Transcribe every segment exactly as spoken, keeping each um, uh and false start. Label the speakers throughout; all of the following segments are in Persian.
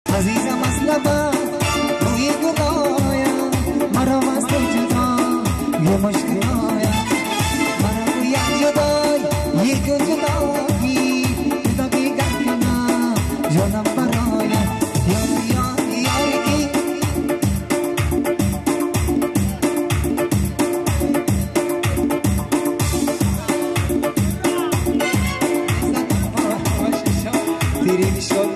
Speaker 1: عزیزم از لبم روی گدایم مرا مست جدا یه مشکلایم مرا رویم جدای یک جدایی جدایی گردنم جانم برایم یار یار یاری تیری میشد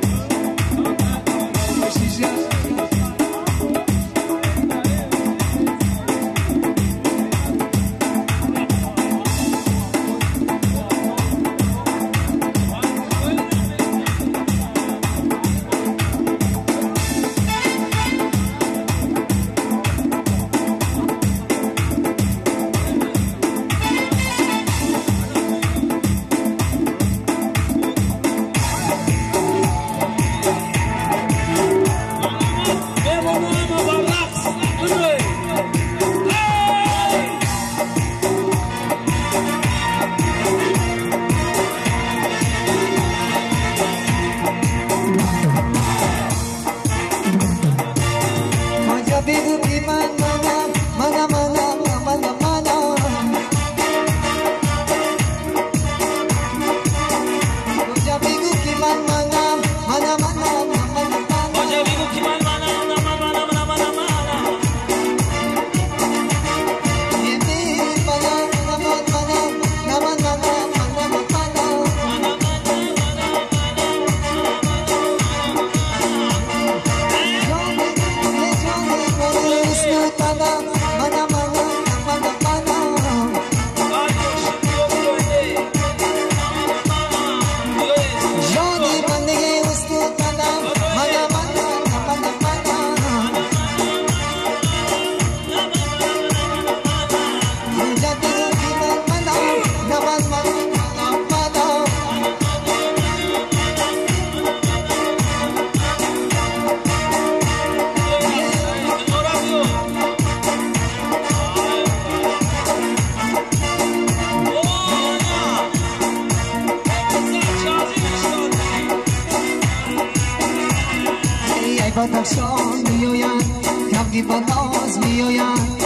Speaker 1: بدخشان میآیند کمگی بناز میآیند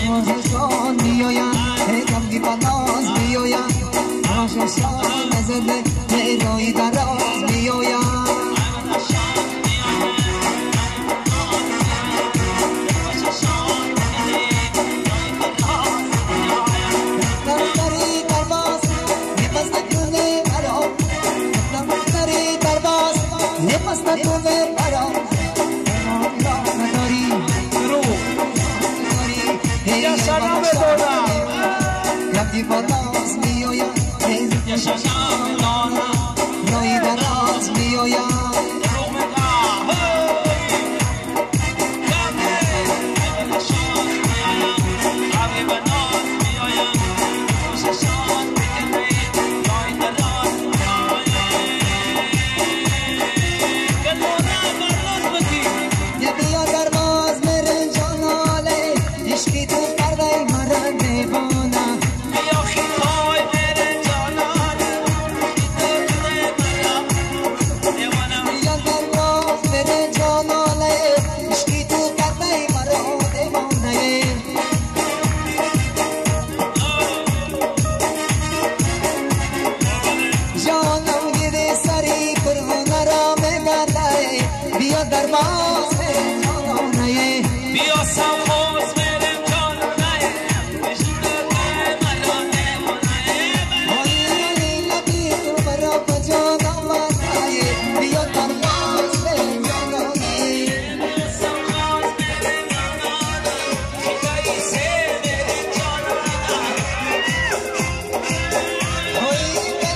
Speaker 1: هنوزشان میآیند کمگی بناز میآیند آششان نزده نیروی دراز میآیند دری درباز نفس نکنه برام دری درباز نفس نکنه برام
Speaker 2: Ya sana me dona
Speaker 1: Kati panas miyoya
Speaker 2: Ya sana me dona
Speaker 1: Noi danas miyoya
Speaker 2: Rumeka Kame Ya sana Ave banas miyoya Ya sana Kame Noi danas Kadona barnas baki
Speaker 1: Ya biya darmaz mere janale Ishki tu pardai maran devona
Speaker 2: Ya khitoy mere janale Devona
Speaker 1: Ya darmaz mere janale Ishki tu pardai maran devona Janam gide sari kurhuna rame gadaye Biya darmaz mere janale
Speaker 2: Biya samhoz mere janale Ishte mara devona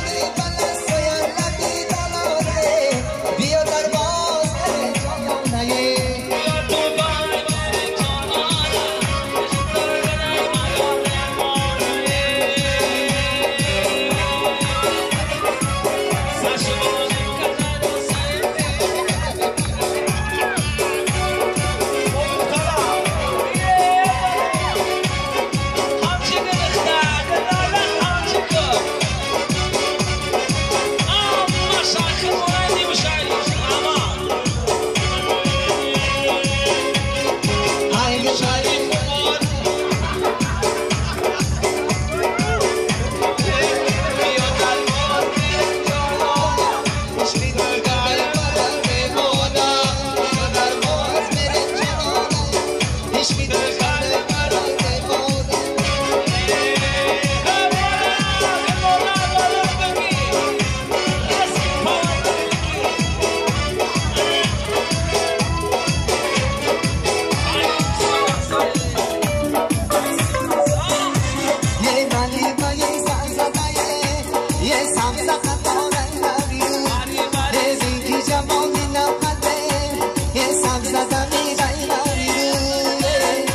Speaker 1: Yeah. sabza zamirai mariru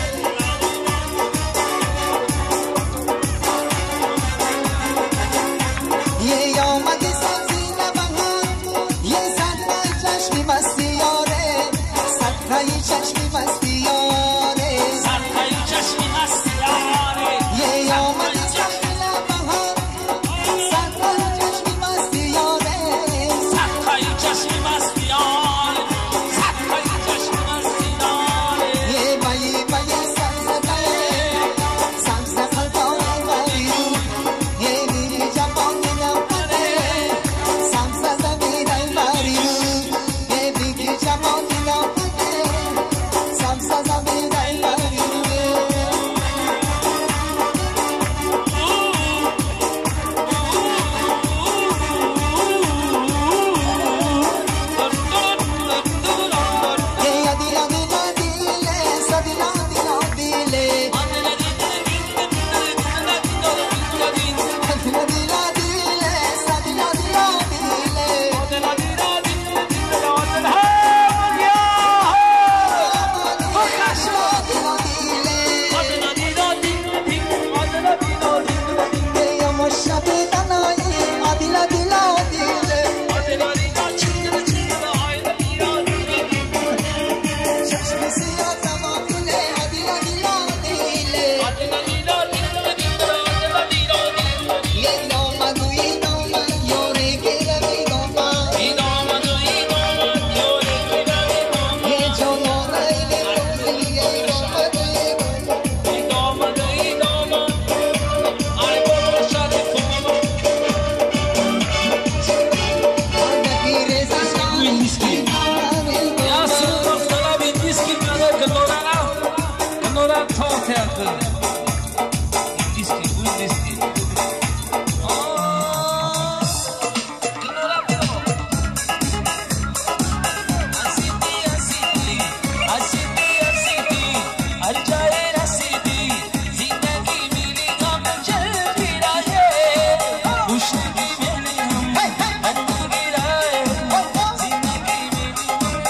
Speaker 1: ye omadi sabzi na bahar ye satkai chashmi masti yore satkai chashmi masti yore
Speaker 2: satkai chashmi masti yore
Speaker 1: ye omadi sabzi na bahar satkai chashmi masti yore
Speaker 2: satkai chashmi masti yore satkai chashmi masti yore
Speaker 1: ye bayi bayi sabza kale sabza khaltoni mariru ye miri japoni na pate sabza zamirai mariru ye bigi japoni na pate sabza zamirai mariru ye adila dila dile sadila dila dile adila dila dile sadila dila dile adila dile ye moshate tanai adila dila dile chashmi siya tamakule adila dila dile ye no madui no ma yore kirami no ma ye jono nai le ye no madui adakire sashani
Speaker 2: Ja sam doftala indiski kadar gnorana gnoran tohterdi indiski bu indiski asidi asidi asidi asidi har jaye rasidi zindagi mili gam jaldi rahe खुशगी मिली हम हर गिराए जिंदगी मिली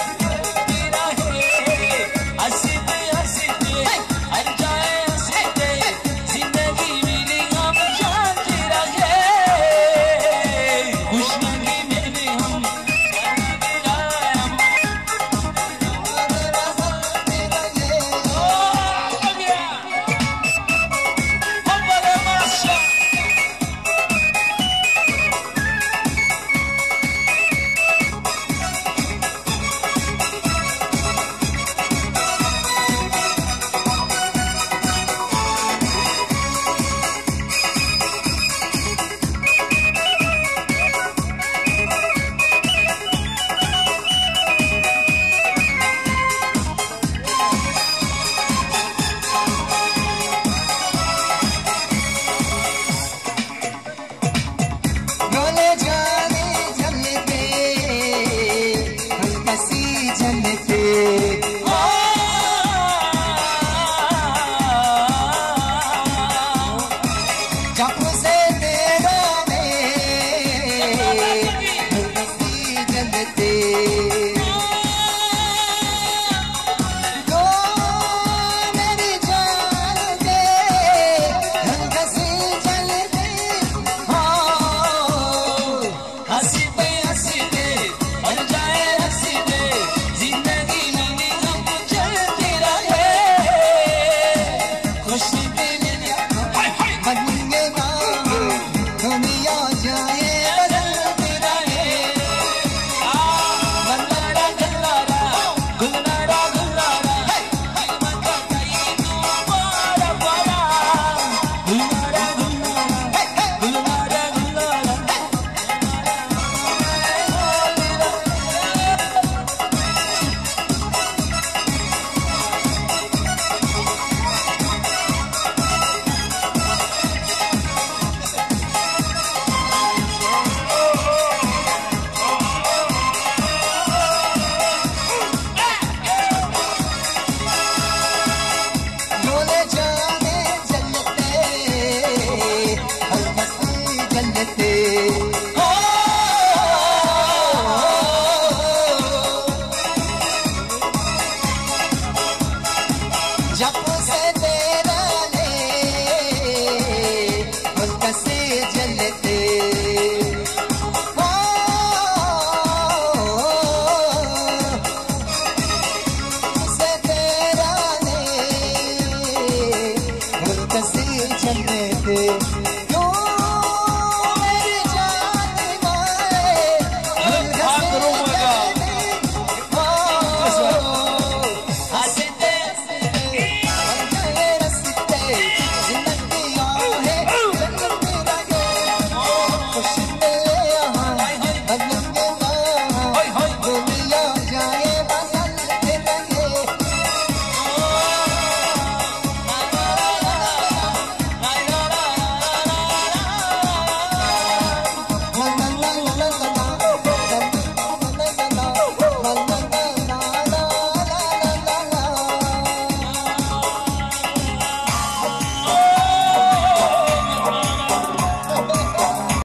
Speaker 2: हंसते हंसते हर जाए हंसते जिंदगी मिली हम शांति रहे खुशगी मिली हम
Speaker 1: गले जाने जलते हल्की जलते जब से तेरा में हल्की जलते तो मेरी जान दे हल्की जलते
Speaker 2: हंसते हंसते हर जाए हंसते जिंदगी मिली
Speaker 1: जब